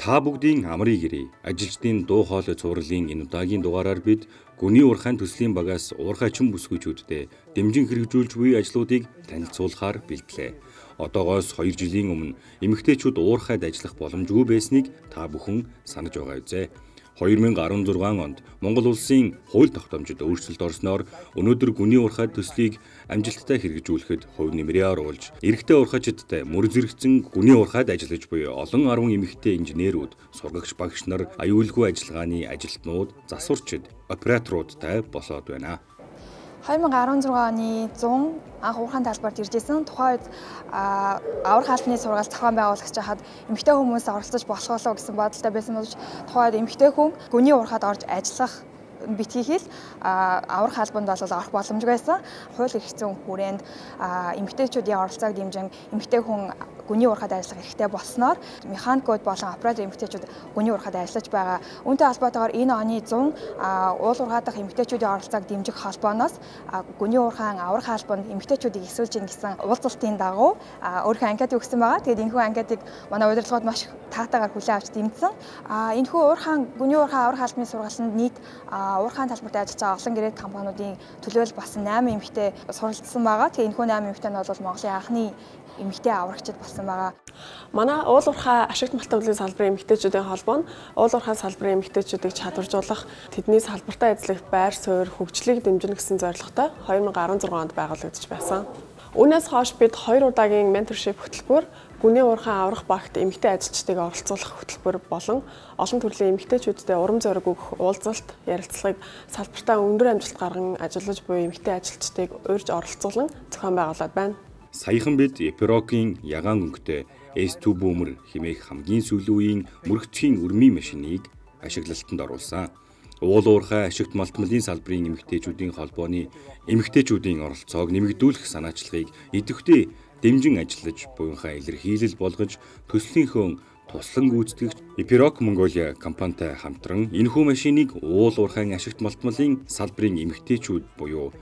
Та бүгдийн амрыг гэрээ. Ажилчдын дуу хоолой цувралын энэ удаагийн дугаараар бид гүний уурхайн төслийн багаас уурхай чин бүсгүйчүүдтэй дэмжин хэрэгжүүлж буй ажлуудыг танилцуулахаар бэлдлээ. Одоогоос 2 жилийн өмнө эмэгтэйчүүд уурхайд ажиллах боломжгүй байсныг та бүхэн санаж байгаа үзье. 2016 онд Монгол улсын хууль тогтоомжид өөрчлөлт орсноор өнөөдөр гүний уурхай төслийг амжилттай хэрэгжүүлэхэд хувь нэмрээ оруулж, эрэгтэй уурхайчдтай мөр зэрэгцэн гүний уурхайд ажиллаж буй олон 10 эмэгтэй инженерүүд, сургагч багш нар, аюулгүй ажиллагааны ажилтнууд, засварчид, операторуудтай болоод байна. 2016 оны 100 анх уурхайн талбарт ирж исэн. Тухайн үед аврах хаалпны сургаал зохион байгуулагч хахад эмэгтэй хүмүүс оролцож болох болов гэсэн бодолтой байсан болж тухайн үед эмэгтэй хүн гүний уурхайд орж ажиллах битгийхэл аврах хаалбанд бол орох боломжгүй байсан. Хууль эрх зүйн хүрээнд эмэгтэйчүүдийн оролцоог дэмжин эмэгтэй хүн гүний уурхайд ажиллах хэрэгтэй болсноор механикууд болон оператор эмэгтэйчүүд гүний уурхайд ажиллаж байгаа. Үүнтэй холбоотойгоор энэ оны 100 уул уурхай дахь эмэгтэйчүүдийн оролцоог дэмжих холбооноос гүний уурхайн аврах хаалбанд эмэгтэйчүүдийг эсвэлж ин гэсэн уулзалтын дагуу өөрийнхөө анкетыг өгсөн байгаа. Тэгээд энэхүү анкетыг манай удирдлагууд маш таатайгаар хүлээн авч дэмжсэн. Энэхүү гүний уурхай аврах хаалбаны сургааланд нийт уурхайн талбарт ажиллаж байгаа олон гэрээ компаниудын төлөөлөл басан 8 эмэгтэй суралцсан байгаа. Тэгээ энэхүү 8 эмэгтэй нь бол Монголын анхны эмэгтэй аврагчид болсон байгаа. Манай уул уурхай ашигт малтамлын салбарын эмэгтэйчүүдийн холбоо нь уул уурхай салбарын эмэгтэйчүүдийг чадваржуулах, тэдний салбартаа ажиллах байр суурь хөгжлийг дэмжинэ гэсэн зорилготой 2016 онд байгуулагдаж байсан. Үүнээс хойш бид 2 удаагийн менторшип хөтөлбөр, гүний уурхай аврах багт эмэгтэй ажилчдыг оролцуулах хөтөлбөр болон олон төрлийн эмэгтэйчүүдтэй урам зориг өгөх уулзалт, ярилцлагыг салбартаа өндөр амжилт гарган ажиллаж буй эмэгтэй ажилчдыг урьж оролцуулан зохион байгуулад байна. Саяхан бид Epiroc-ийн ягаан өнгөтэй S2 бүүмэр хэмээх хамгийн сүүлийн мөрөгцгийн өрмийн машиныг ашиглалтанд оруулсан. Уул уурхай ашигт малтмалын салбарын эмэгтэйчүүдийн холбооны эмэгтэйчүүдийн оролцоог нэмэгдүүлэх санаачлагыг идэвхтэй дэмжин ажиллаж буянхаа илэрхийлэл болгож төслийнхөө туслан гүйцэтгэгч Epiroc Mongolia компанитай хамтран энэхүү машиныг уул уурхайн ашигт малтмалын салбарын эмэгтэйчүүд буюу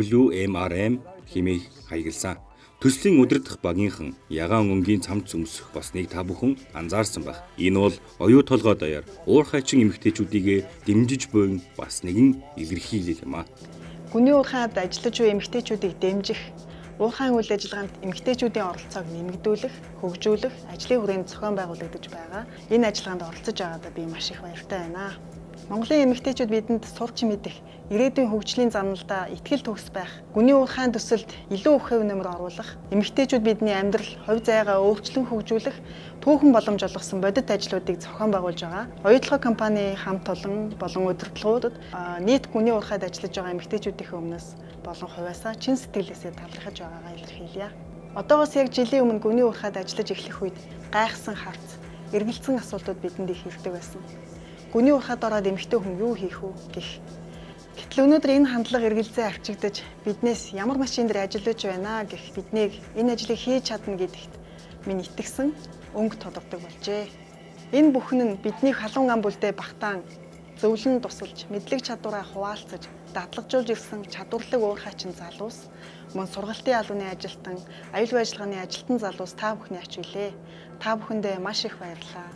WMRM хэмээх хаягдсан. Төслийн удирдах багийнхан ягаан өнгийн цамц өмсөх болсныг та бүхэн анзаарсан байх. Энэ бол оюу толгой даяар уурхайчин эмэгтэйчүүдийг дэмжиж буй бас нэгэн илэрхийлэл юм а. Гүний уурхайд ажиллаж буй эмэгтэйчүүдийг дэмжих, уурхайн үйл ажиллагаанд эмэгтэйчүүдийн оролцоог нэмэгдүүлэх, хөгжүүлэх ажлын хүрээнд зохион байгуулагдаж байгаа. Энэ ажиллагаанд оролцож байгаадаа би маш их баяртай байна. Монголын эмэгтэйчүүд бидэнд сурч мэдэх, ирээдүйн хөгжлийн замналдаа итгэл төгс байх, гүний уурхайн төсөлд илүү их хэв нэмэр оруулах, эмэгтэйчүүд бидний амьдрал, хувь зайгаа өөрчлөн хөгжүүлэх, түүхэн боломж олгосон бодит ажлуудыг зохион байгуулж байгаа. Оюутлага компани хамт олон болон удирдлагуудад нийт гүний уурхайд ажиллаж байгаа эмэгтэйчүүдийн өмнөөс болон хувьяасаа чин сэтгэлээсээ талархаж байгаагаа илэрхийлье. Одоогоос яг жилийн өмнө гүний уурхайд ажиллаж эхлэх үед гайхсан харц, эргэлзсэн асуултууд бидэнд их ирдэг байсан. Гүний уурхайд ороод эмэгтэй хүн юу хийх вэ гэх. Гэтэл өнөөдөр энэ хандлага эргэлзээ авчигдаж биднээс ямар машин дээр ажиллаж байна гэх биднийг энэ ажлыг хийж чадна гэдэгт минь итгэсэн өнгө тодордог болжээ. Энэ бүхэн нь бидний халуун ам бүлдээ багтаан зөвлөн тусалж мэдлэг чадвараа хуваалцаж дадлагжуулж ирсэн чадварлаг уурхайчин залуус, мөн сургалтын албаны ажилтан, аюулгүй ажиллагааны ажилтан залуус та бүхний ач хүлээ. Та бүхэндээ маш их баярлалаа.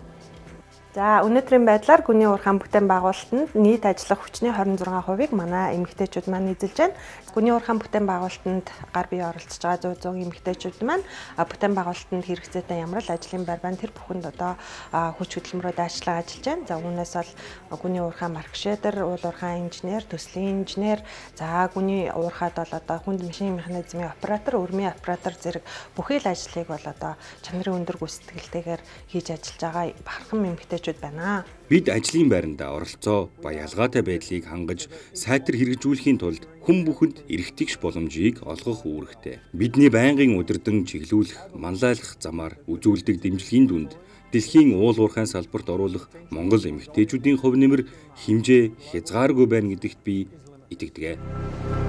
За өнөөдрийн байдлаар гүний уурхайн бүтээн байгуулалтанд нийт ажиллах хүчний 26%-ийг манай эмэгтэйчүүд маань эзэлж байна. Гүний уурхайн бүтээн байгуулалтанд гар бие оролцож байгаа 100 эмэгтэйчүүд маань бүтээн байгуулалтанд хэрэгцээтэй ямар л ажлын байр байна тэр бүхэнд одоо хүч хөдөлмөрөд ажиллаж байна. За үүнээс бол гүний уурхайн маркшедер, уул уурхайн инженер, төслийн инженер, за гүний уурхайд бол одоо хүнд машин механизмын оператор, өрмийн оператор зэрэг бүхий л ажлыг бол одоо чанарын өндөр гүйцэтгэлтэйгээр хийж ажиллаж байгаа бахархан эмэгтэй байна. Бид ажлын байранда оролцоо ба ялгаатай байдлыг хангаж сайтар хэрэгжүүлэхийн тулд хүн бүхэнд эрхтгийгч боломжийг олгох үүрэгтэй. Бидний байнгын удирдан чиглүүлэх, манлайлах замаар үзүүлдэг дэмжлэгийн дүнд дэлхийн уул уурхайн салбарт оруулах Монгол эмэгтэйчүүдийн хувь нэмэр хэмжээ хязгааргүй байна гэдэгт би итгэдэг.